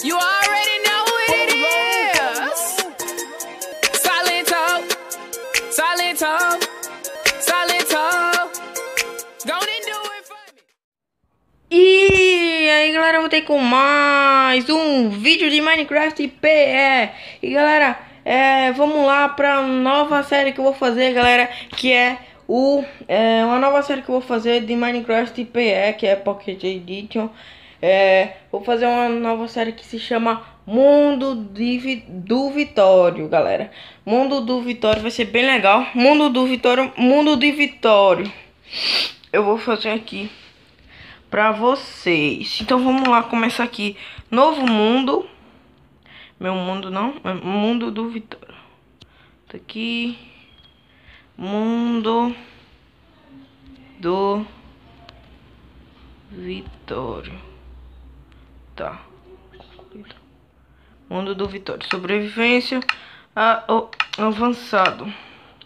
You already know what it is. Silent talk, silent talk, silent talk. Gonna do it for me. E aí galera, eu voltei com mais um vídeo de Minecraft PE. E galera, vamos lá pra nova série que eu vou fazer, galera, que é uma nova série que eu vou fazer de Minecraft PE, que é Pocket Edition. Vou fazer uma nova série que se chama Mundo do Vitório, galera. Mundo do Vitório vai ser bem legal. Mundo do Vitório, Mundo de Vitório. Eu vou fazer aqui pra vocês. Então vamos lá, começar aqui. Novo mundo. Meu mundo não, é Mundo do Vitório. Tá aqui. Mundo do Vitório. Tá. Mundo do Vitório. Sobrevivência avançado.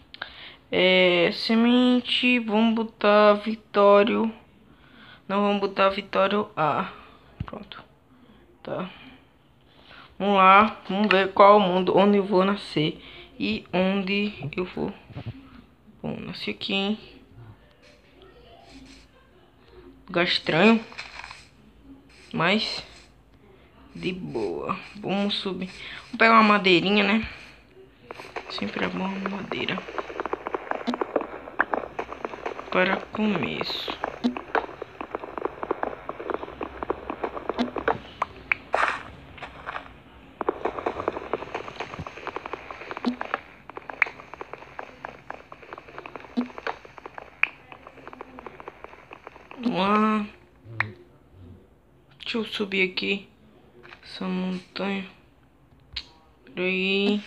Semente. Vamos botar Vitório. Não, vamos botar Vitório A. Pronto. Tá. Vamos lá. Vamos ver qual mundo, onde eu vou nascer. E onde eu vou. Bom, nasci aqui, hein? Lugar estranho. Mas de boa. Vamos subir. Vou pegar uma madeirinha, né? Sempre é bom uma madeira. Para começo. Vamos lá. Deixa eu subir aqui essa montanha. Peraí.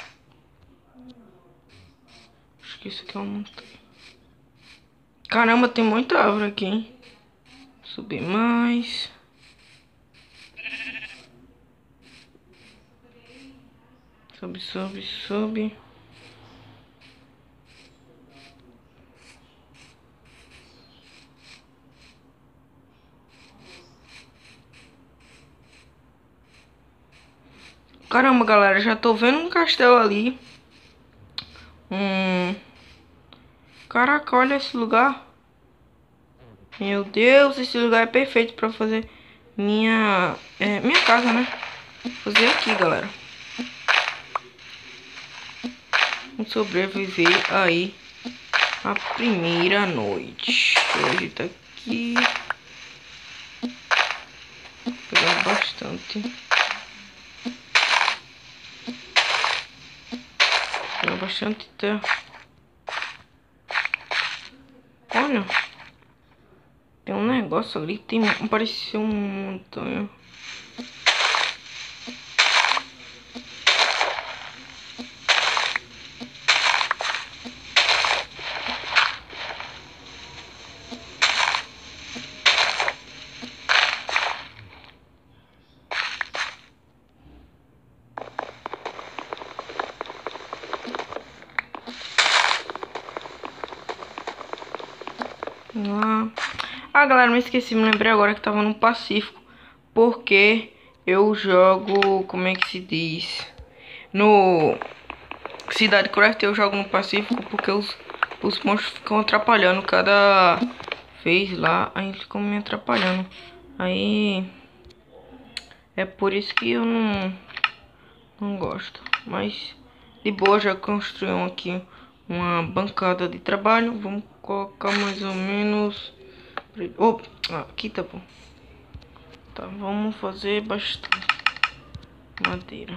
Acho que isso aqui é uma montanha. Caramba, tem muita árvore aqui, hein? Subir mais. Sobe, sobe, sobe. Caramba, galera, já tô vendo um castelo ali. Caraca, olha esse lugar. Meu Deus, esse lugar é perfeito pra fazer minha casa, né? Vou fazer aqui, galera. Vamos sobreviver aí a primeira noite. Hoje tá aqui. Vou pegar bastante. Pegar bastante terra. Olha. Tem um negócio ali. Pareceu uma montanha. Galera, me esqueci, me lembrei agora que tava no Pacífico. Porque eu jogo, como é que se diz? No Cidade Craft eu jogo no Pacífico. Porque os monstros ficam atrapalhando cada vez lá. Aí eles ficam me atrapalhando. Aí é por isso que eu não gosto. Mas de boa, já construí aqui uma bancada de trabalho. Vamos colocar mais ou menos... aqui tá bom. Tá, vamos fazer bastante madeira.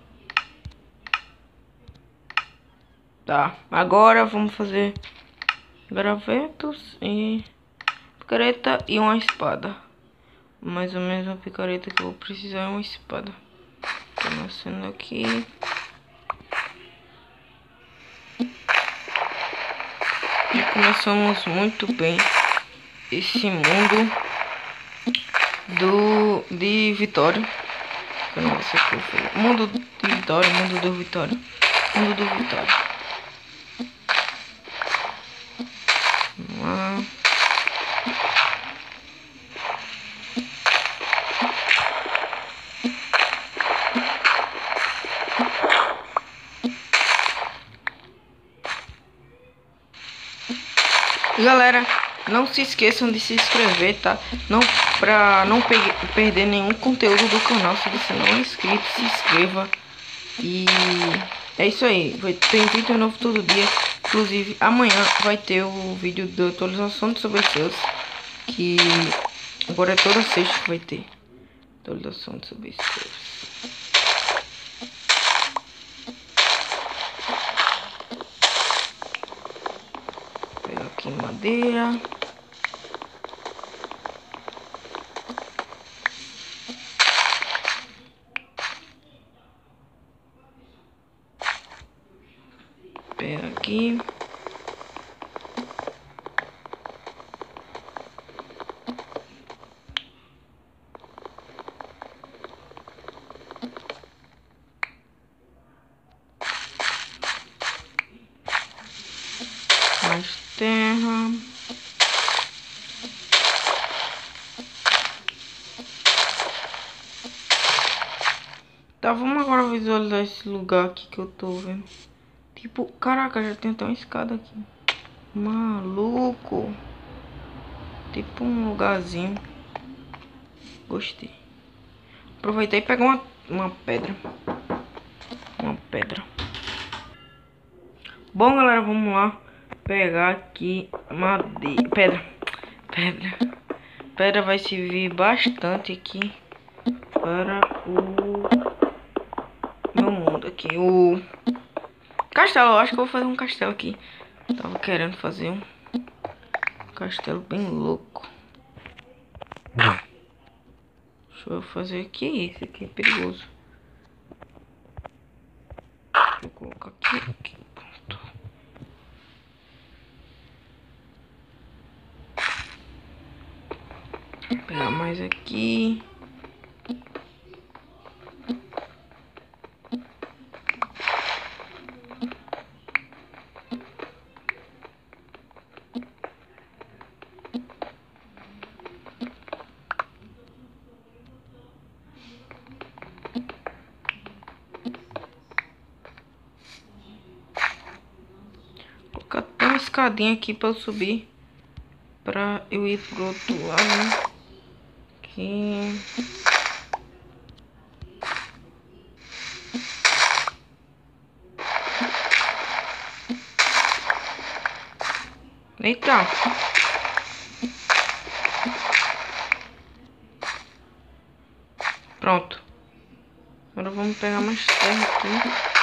Tá, agora vamos fazer gravetos e picareta e uma espada. Mais ou menos a picareta que eu vou precisar é uma espada. Tá nascendo aqui. Já começamos muito bem esse mundo de Vitória. Mundo de Vitória, Mundo do Vitória. Mundo do Vitória. Vamos lá. E galera, não se esqueçam de se inscrever, tá? Pra não perder nenhum conteúdo do canal. Se você não é inscrito, se inscreva. E é isso aí. Tem vídeo novo todo dia. Inclusive, amanhã vai ter o vídeo de atualização sobre os seus. Que agora é toda sexta que vai ter atualização sobre os seus. Pegar aqui madeira. Pega aqui. Mais terra. Tá, vamos agora visualizar esse lugar aqui que eu tô vendo. Tipo, caraca, já tem até uma escada aqui. Maluco. Tipo um lugarzinho. Gostei. Aproveitei e pegar uma pedra. Uma pedra. Bom, galera, vamos lá. Pegar aqui madeira. Pedra vai servir bastante aqui para o meu mundo aqui. O castelo, eu acho que eu vou fazer um castelo aqui. Tava querendo fazer um castelo bem louco. Deixa eu fazer aqui. Esse aqui é perigoso. Deixa eu colocar aqui. Pronto. Vou pegar mais aqui. Tem uma escadinha aqui pra eu subir. Pra eu ir pro outro lado, né? Aqui. Eita. Pronto. Agora vamos pegar mais terra aqui.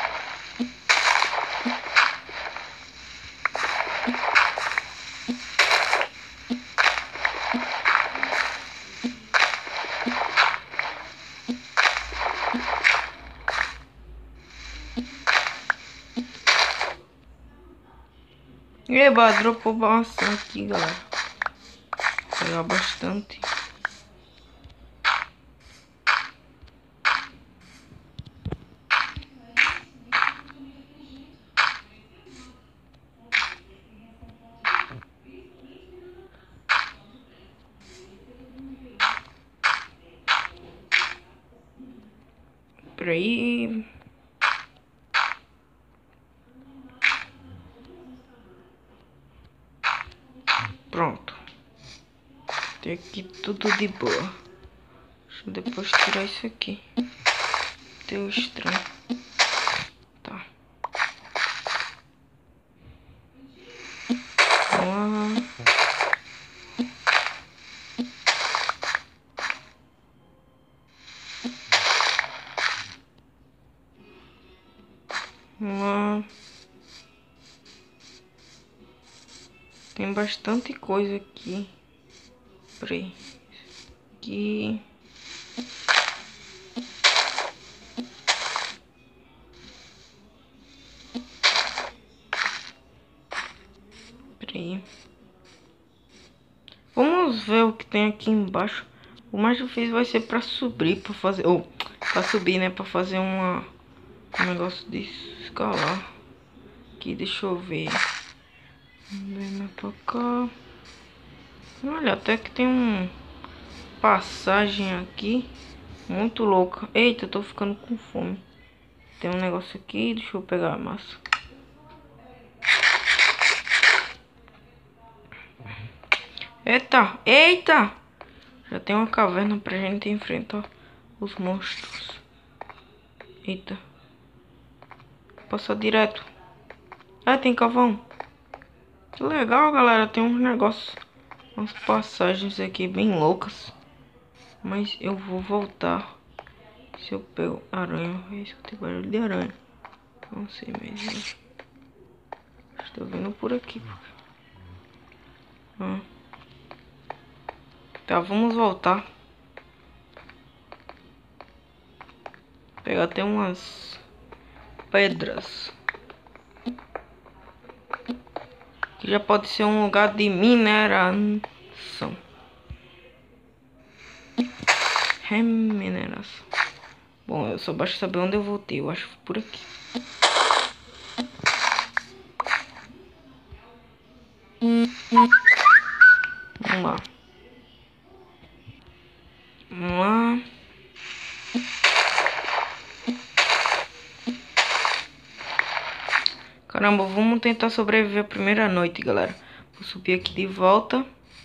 Eba, dropou maçã aqui, galera. Vou pegar bastante. Por aí. Pronto. Tem aqui tudo de boa. Deixa eu depois tirar isso aqui. Deu estranho. Tá. Vamos lá. Vamos lá. Tem bastante coisa aqui. Peraí. Aqui. Peraí. Vamos ver o que tem aqui embaixo. O mais difícil vai ser pra subir, pra fazer... Ou, pra subir, né? Pra fazer um negócio de escalar. Aqui, deixa eu ver. Vamos ver mais pra cá. Olha, até que tem um passagem aqui muito louca. Eita, eu tô ficando com fome. Tem um negócio aqui, deixa eu pegar a massa. Eita, eita! Já tem uma caverna pra gente enfrentar os monstros. Eita. Passar direto. Ah, tem cavão. Que legal, galera. Tem uns negócios, umas passagens aqui bem loucas. Mas eu vou voltar. Se eu pego aranha, eu escutei barulho de aranha. Não sei mesmo. Estou vendo por aqui. Tá, vamos voltar. Pegar até umas pedras. Que já pode ser um lugar de mineração. Remineração. Bom, eu só basta saber onde eu voltei. Eu acho que por aqui. Vamos lá. Vamos lá. Caramba, vamos tentar sobreviver a primeira noite, galera. Vou subir aqui de volta.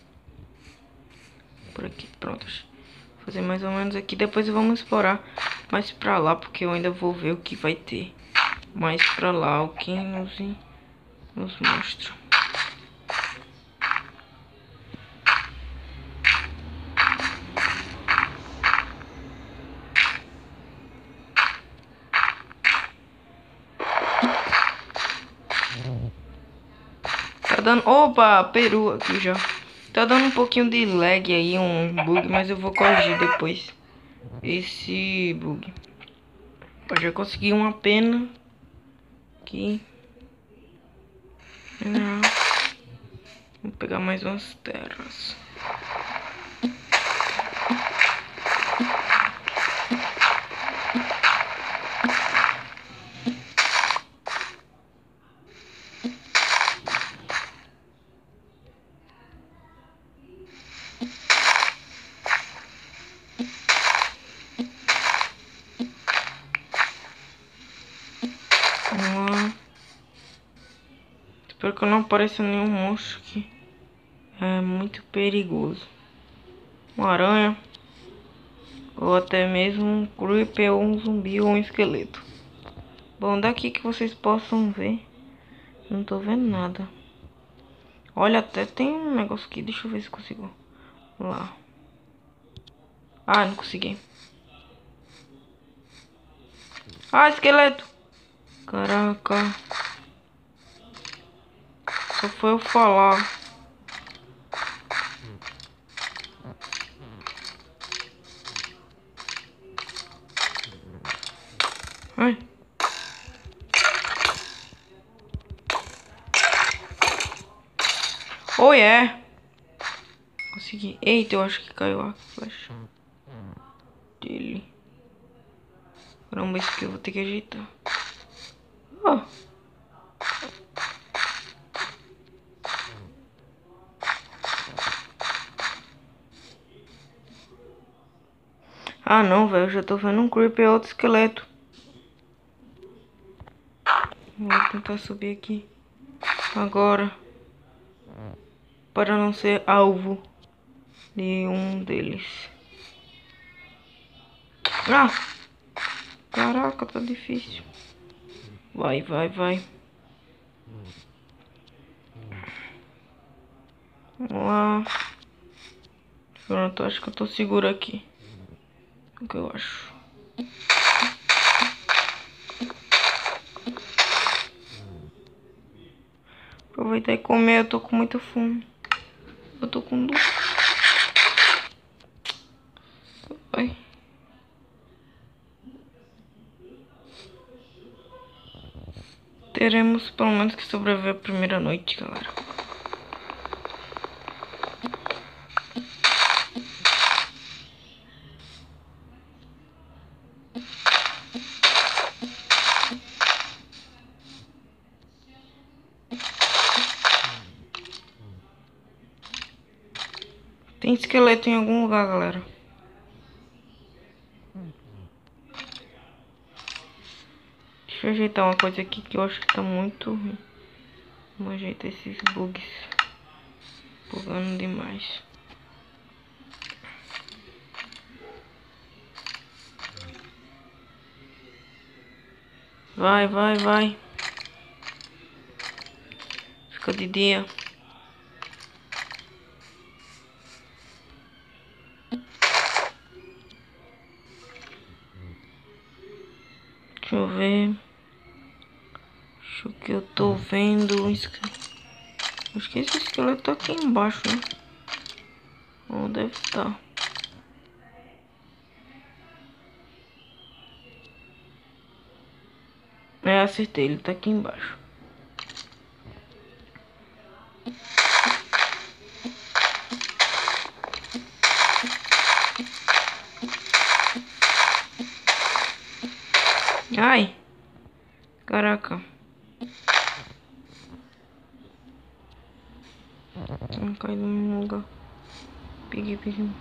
Por aqui, pronto. Vou fazer mais ou menos aqui. Depois vamos explorar mais pra lá, porque eu ainda vou ver o que vai ter mais pra lá. O que nos mostra. Tá dando... Opa, peru aqui já. Tá dando um pouquinho de lag aí, um bug, mas eu vou corrigir depois esse bug. Eu já consegui uma pena aqui. Vou pegar mais umas terras. Espero que não apareça nenhum monstro aqui. É muito perigoso. Uma aranha. Ou até mesmo um creeper, ou um zumbi, ou um esqueleto. Bom, daqui que vocês possam ver. Não tô vendo nada. Olha, até tem um negócio aqui. Deixa eu ver se consigo. Lá. Ah, não consegui. Ah, esqueleto. Caraca. Só foi eu falar. Ai. Oh, yeah. Consegui. Eita, eu acho que caiu a flecha dele. Caramba, isso aqui eu vou ter que ajeitar. Oh. Ah, não, velho. Eu já tô vendo um creeper e outro esqueleto. Vou tentar subir aqui agora, para não ser alvo de um deles. Ah! Caraca, tá difícil. Vai, vai, vai. Vamos lá. Pronto, acho que eu tô seguro aqui. O que eu acho? Aproveitar e comer, eu tô com muita fome. Eu tô com dor. Ai. Teremos pelo menos que sobreviver a primeira noite, galera. Tem esqueleto em algum lugar, galera. Deixa eu ajeitar uma coisa aqui que eu acho que tá muito ruim. Vamos ajeitar esses bugs bugando demais. Vai, vai, vai. Fica de dia. Deixa eu ver. Acho que eu tô vendo. Acho que esse esqueleto tá aqui embaixo, né? Ou deve estar. É, acertei, ele tá aqui embaixo. Ai! Caraca. Não cai no mesmo lugar. Peguei.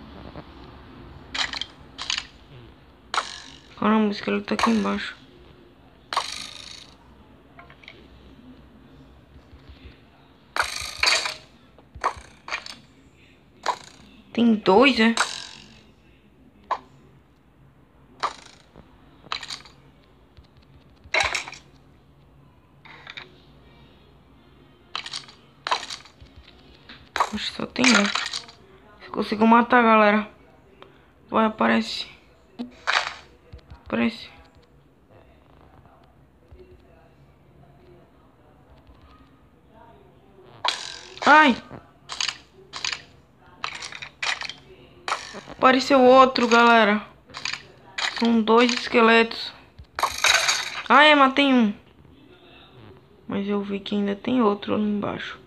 Caramba, o esqueleto tá aqui embaixo. Tem dois, é? Acho que só tem um. Se consigo matar, galera. Vai, aparece. Aparece. Ai! Apareceu outro, galera. São dois esqueletos. Ai, eu matei um. Mas eu vi que ainda tem outro ali embaixo.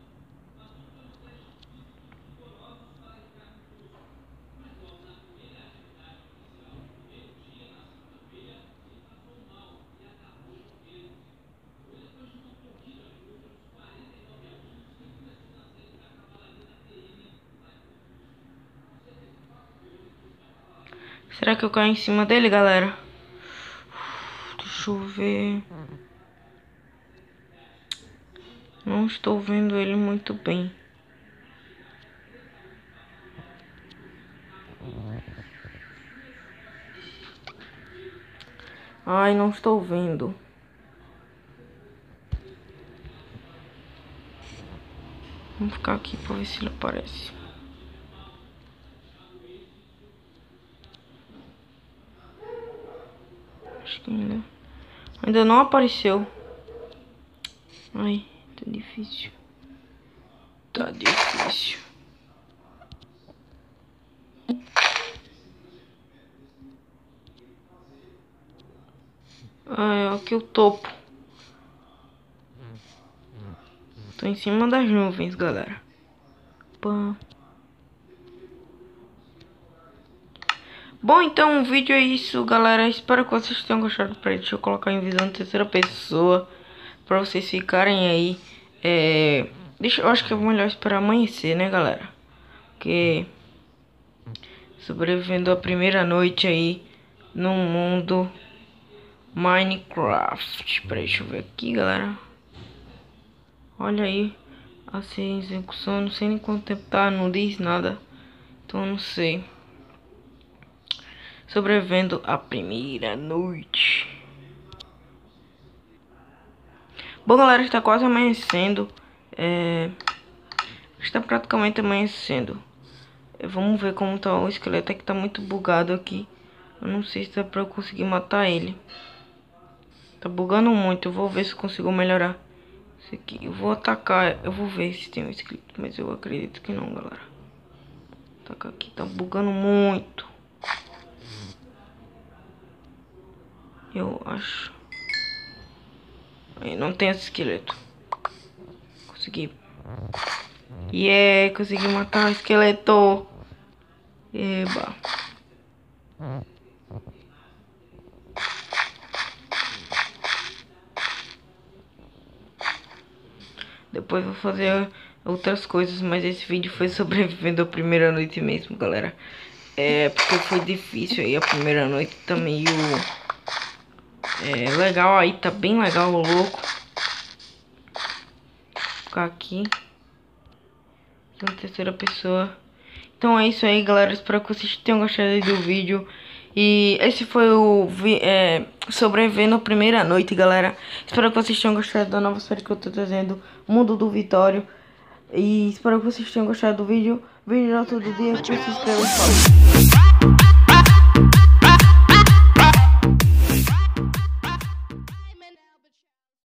Será que eu caio em cima dele, galera? Deixa eu ver. Não estou vendo ele muito bem. Ai, não estou vendo. Vamos ficar aqui pra ver se ele aparece. Acho que ainda não apareceu. Ai, tá difícil. Tá difícil. Ai, aqui o topo. Tô em cima das nuvens, galera. Pá. Bom, então o vídeo é isso, galera. Espero que vocês tenham gostado. Peraí, deixa eu colocar em visão de terceira pessoa pra vocês ficarem aí. Eu acho que é melhor esperar amanhecer, né, galera? Porque sobrevivendo a primeira noite aí no mundo Minecraft. Peraí, deixa eu ver aqui, galera. Olha aí a execução. Não sei nem quanto tempo tá, não diz nada. Então eu não sei. Sobrevivendo a primeira noite. Bom, galera, está quase amanhecendo. Está praticamente amanhecendo. Vamos ver como tá o esqueleto. É que tá muito bugado aqui. Eu não sei se dá pra eu conseguir matar ele. Tá bugando muito. Eu vou ver se consigo melhorar isso aqui. Eu vou atacar. Eu vou ver se tem um esqueleto. Mas eu acredito que não, galera. Atacar aqui. Tá bugando muito. Eu acho. Aí não tem esse esqueleto. Consegui. Consegui matar o esqueleto. Eba. Depois vou fazer outras coisas, mas esse vídeo foi sobrevivendo a primeira noite mesmo, galera. Porque foi difícil aí a primeira noite, tá meio legal aí, tá bem legal o louco. Vou ficar aqui. na terceira pessoa. Então é isso aí, galera. Espero que vocês tenham gostado do vídeo. E esse foi o Sobrevivendo a Primeira Noite, galera. Espero que vocês tenham gostado da nova série que eu tô trazendo, Mundo do Vitório. E espero que vocês tenham gostado do vídeo. Vídeo todo dia, se inscreva e falou.